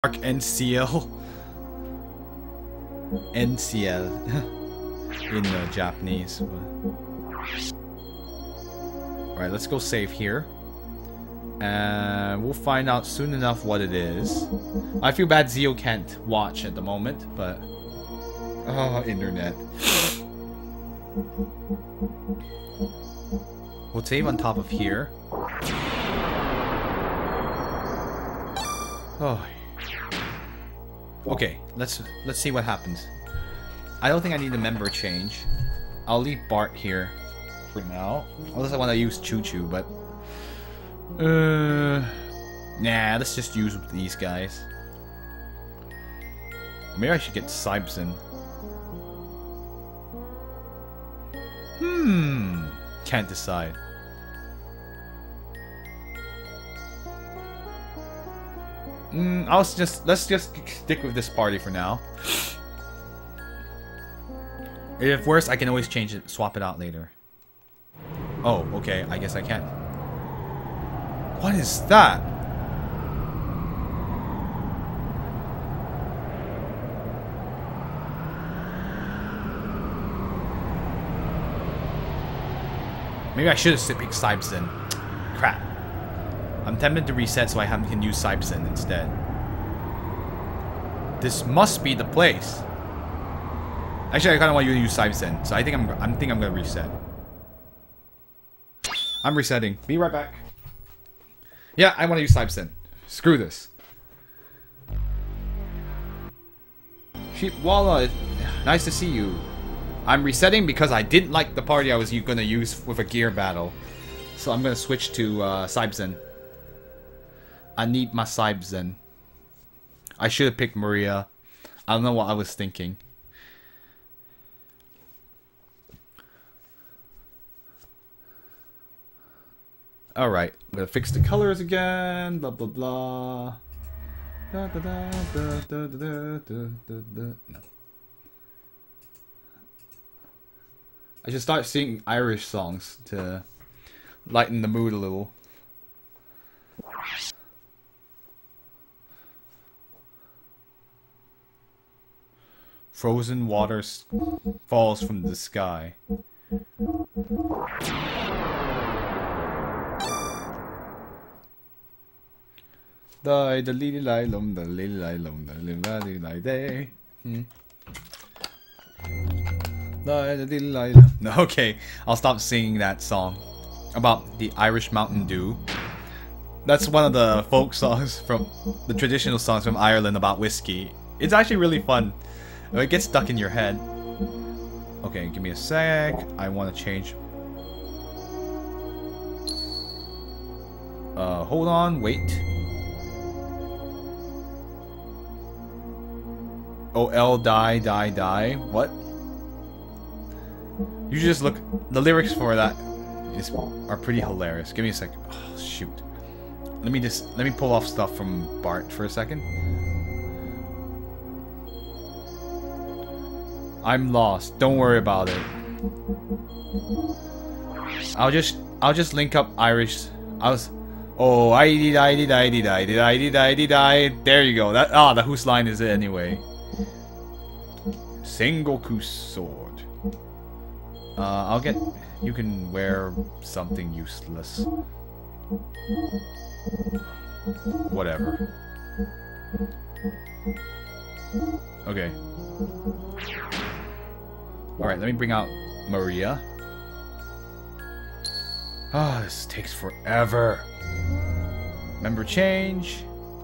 Mark NCL. NCL in Japanese. Alright, let's go save here. And we'll find out soon enough what it is. I feel bad Zio can't watch at the moment, but... Oh, internet. We'll save on top of here. Oh. Okay, let's see what happens. I don't think I need a member change. I'll leave Bart here for now. Unless I want to use Choo Choo, but... Nah, let's just use these guys. Maybe I should get Sibson. Can't decide. Let's just stick with this party for now. If worse, I can always change it, swap it out later. Oh, okay, I guess I can. What is that? Maybe I should have picked Sibson. Crap. I'm tempted to reset so I can use Sibson instead. This must be the place. Actually, I kind of want you to use Sibson, so I think I'm gonna reset. I'm resetting. Be right back. Yeah, I want to use Sibson. Screw this. Sheepwalla, nice to see you. I'm resetting because I didn't like the party I was gonna use with a gear battle. So I'm gonna switch to Sibson. I need my Sibson. I should have picked Maria. I don't know what I was thinking. Alright, I'm gonna fix the colors again. Blah blah blah. Da, da, da, da, da, da, da, da. No. I should start singing Irish songs to lighten the mood a little. Frozen water falls from the sky. Die the lily lie lum the lily lie lum the lily lie day. No, okay, I'll stop singing that song about the Irish Mountain Dew. That's one of the folk songs from the traditional songs from Ireland about whiskey. It's actually really fun. It gets stuck in your head. Okay, give me a sec. I want to change. Hold on, wait. Oh, L die die die. What? You just look. The lyrics for that are pretty hilarious. Give me a sec. Oh, shoot. Let me pull off stuff from Bart for a second. I'm lost. Don't worry about it. I'll just link up Irish. Oh, I there you go. That the whose line is it anyway? Sengoku sword. I'll get. You can wear something useless. Whatever. Okay. Alright, let me bring out Maria. Ah, this takes forever. Member change.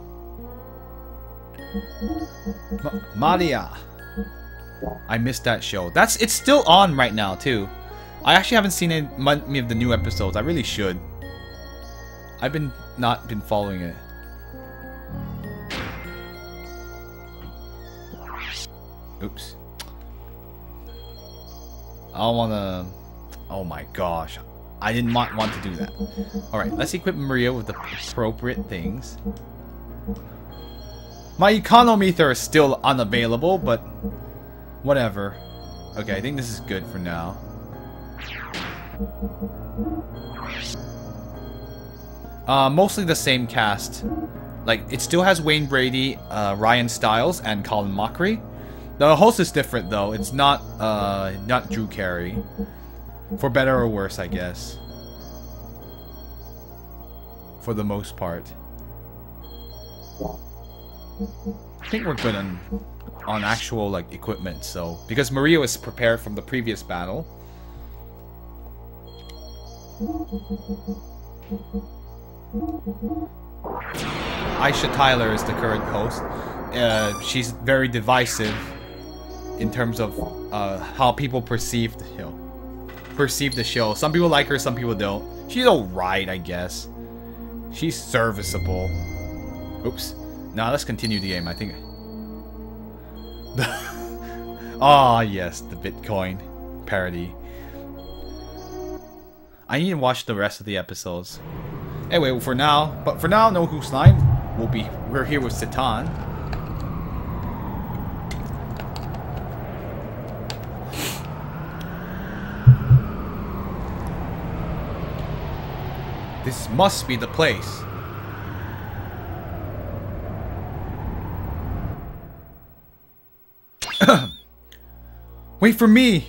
Maria. I missed that show. It's still on right now too. I actually haven't seen any of the new episodes. I really should. I've not been following it. Oops. I don't wanna. Oh my gosh. I didn't want to do that. Alright, let's equip Maria with the appropriate things. My econometer is still unavailable, but whatever. Okay, I think this is good for now. Mostly the same cast Like, it still has Wayne Brady, Ryan Stiles, and Colin Mockery. The host is different, though. It's not Drew Carey. For better or worse, I guess. For the most part. I think we're good on actual, like, equipment, so... Because Maria was prepared from the previous battle. Aisha Tyler is the current host. She's very divisive in terms of how people perceive the show. Some people like her, some people don't. She's alright, I guess. She's serviceable. Oops. Now let's continue the game. I think. Ah, yes, the Bitcoin parody. I need to watch the rest of the episodes. Anyway, for now, know whose line we're here with Satan. This must be the place. Wait for me!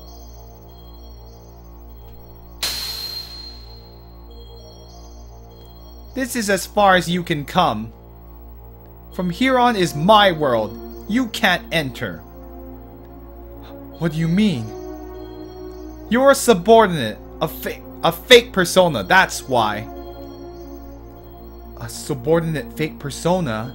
This is as far as you can come. From here on is my world. You can't enter. What do you mean? You're a subordinate, a fake persona, that's why. A subordinate fake persona?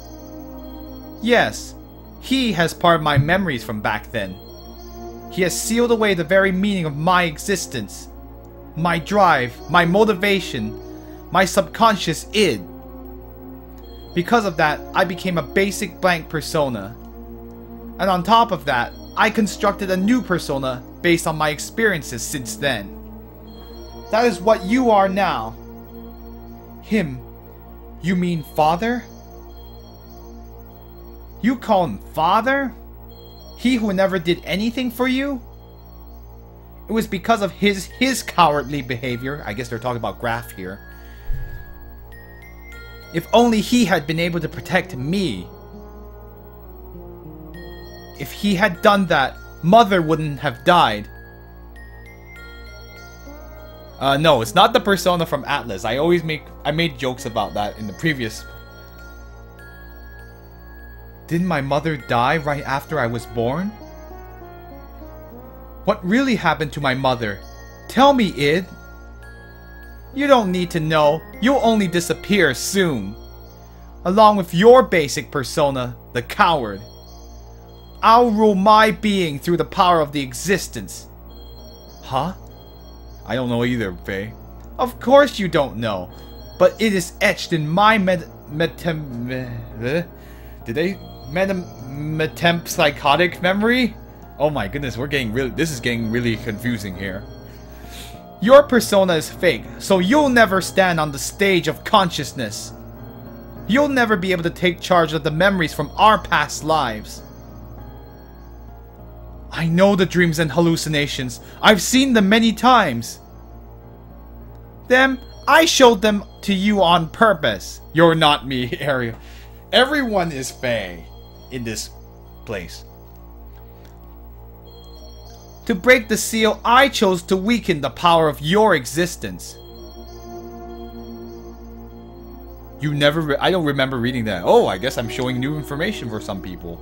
Yes, he has part of my memories from back then. He has sealed away the very meaning of my existence. My drive, my motivation, my subconscious id. Because of that, I became a basic blank persona. And on top of that, I constructed a new persona based on my experiences since then. That is what you are now. Him. You mean father? You call him father? He who never did anything for you? It was because of his cowardly behavior. I guess they're talking about Graf here. If only he had been able to protect me. If he had done that, Mother wouldn't have died. No, it's not the persona from Atlas. I made jokes about that in the previous. Didn't my mother die right after I was born? What really happened to my mother? Tell me, Id. You don't need to know. You'll only disappear soon. Along with your basic persona, the coward. I'll rule my being through the power of the existence. Huh? I don't know either, Faye. Of course you don't know. But it is etched in my metempsychotic memory? Oh my goodness, this is getting really confusing here. Your persona is fake, so you'll never stand on the stage of consciousness. You'll never be able to take charge of the memories from our past lives. I know the dreams and hallucinations. I've seen them many times. Them, I showed them to you on purpose. You're not me, Ariel. Everyone is Faye in this place. To break the seal, I chose to weaken the power of your existence. I don't remember reading that. Oh, I guess I'm showing new information for some people.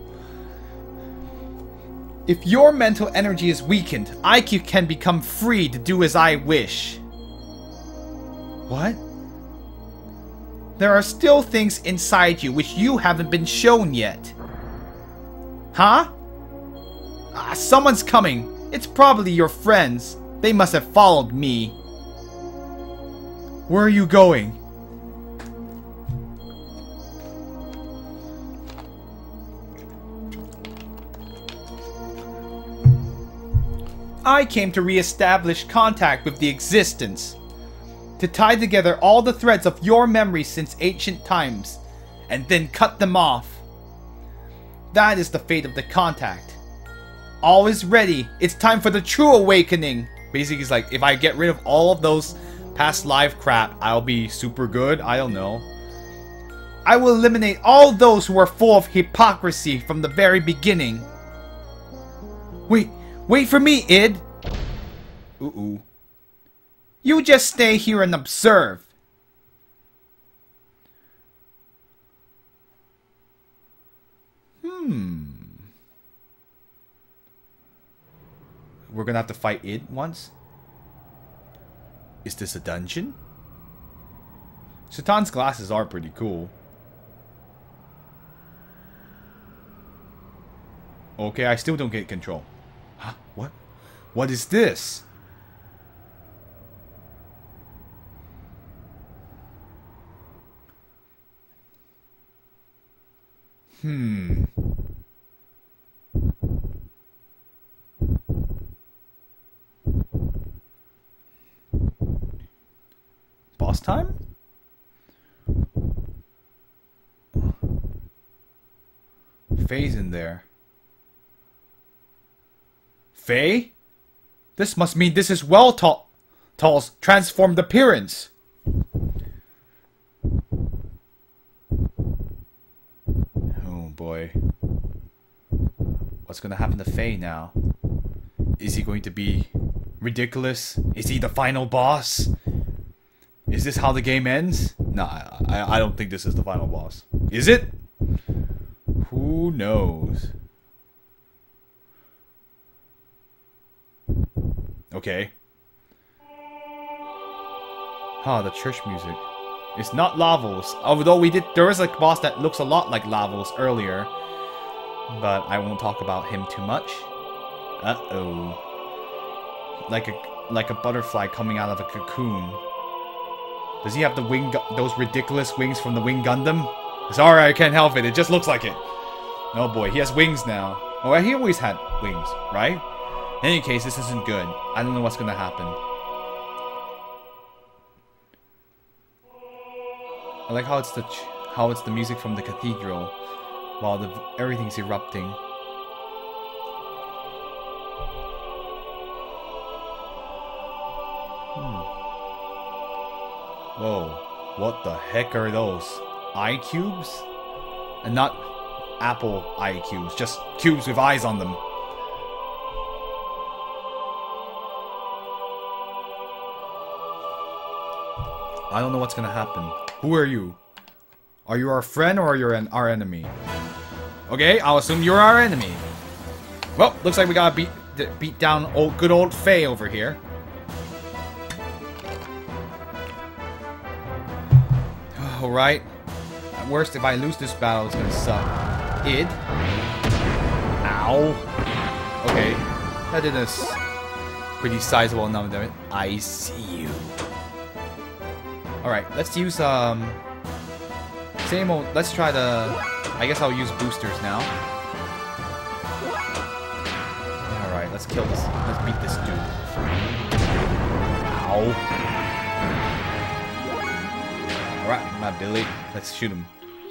If your mental energy is weakened, I can become free to do as I wish. What? There are still things inside you which you haven't been shown yet. Huh? Someone's coming. It's probably your friends. They must have followed me. Where are you going? I came to re-establish contact with the existence. To tie together all the threads of your memories since ancient times, and then cut them off. That is the fate of the contact. All is ready. It's time for the true awakening. Basically, it's like, if I get rid of all of those past life crap, I'll be super good. I don't know. I will eliminate all those who are full of hypocrisy from the very beginning. Wait for me, id. Ooh. You just stay here and observe. We're gonna have to fight it once? Is this a dungeon? Shatan's glasses are pretty cool. Okay, I still don't get control. Huh? What? What is this? Boss time? Faye's in there. Faye? This must mean this is Tall's transformed appearance. Oh boy. What's gonna happen to Faye now? Is he going to be ridiculous? Is he the final boss? Is this how the game ends? Nah, I don't think this is the final boss. Is it? Who knows? Okay. Ah, the church music. It's not Lavos. Although there is a boss that looks a lot like Lavos earlier. But I won't talk about him too much. Uh-oh. Like a butterfly coming out of a cocoon. Does he have the those ridiculous wings from the Wing Gundam? Sorry, I can't help it. It just looks like it. Oh boy, he has wings now. Oh, he always had wings, right? In any case, this isn't good. I don't know what's gonna happen. I like how it's the music from the cathedral while everything's erupting. Whoa, what the heck are those? Eye cubes? And not apple eye cubes, just cubes with eyes on them. I don't know what's gonna happen. Who are you? Are you our friend or are you our enemy? Okay, I'll assume you're our enemy. Well, looks like we gotta beat down good old Faye over here. Alright. At worst, if I lose this battle, it's gonna suck. Id. Ow. Okay. That did a pretty sizable amount of damage. I see you. Alright, let's use, same old, let's try the, I guess I'll use boosters now. Alright, let's kill this, let's beat this dude. Ow. Alright, my Billy. Let's shoot him.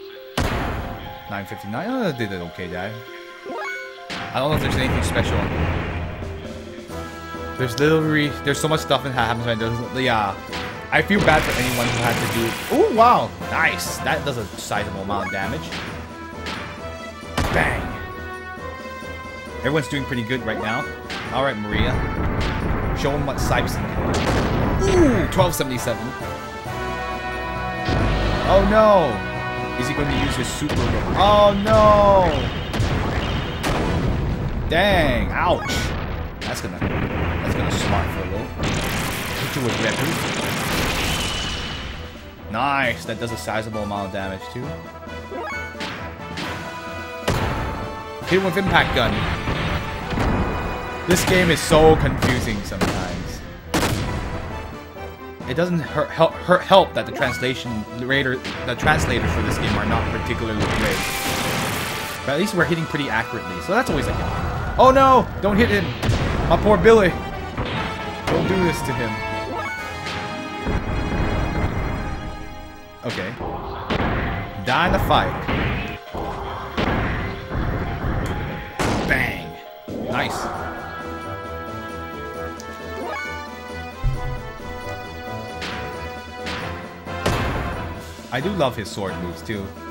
959. Oh, did it okay, guy. I don't know if there's anything special. There's so much stuff that happens right there. Yeah. I feel bad for anyone who had to do... Oh, wow. Nice. That does a sizable amount of damage. Bang. Everyone's doing pretty good right now. Alright, Maria. Show them what Sipes can do. Ooh, 1277. Oh no! Is he going to use his super... Oh no! Dang! Ouch! That's gonna smart for a little. Hit you with weapon. Nice! That does a sizable amount of damage too. Hit him with impact gun. This game is so confusing sometimes. It doesn't help that the translators for this game are not particularly great. But at least we're hitting pretty accurately, so that's always a good. Oh no! Don't hit him! My poor Billy! Don't do this to him. Okay. Die in the fight. Bang! Nice. I do love his sword moves too.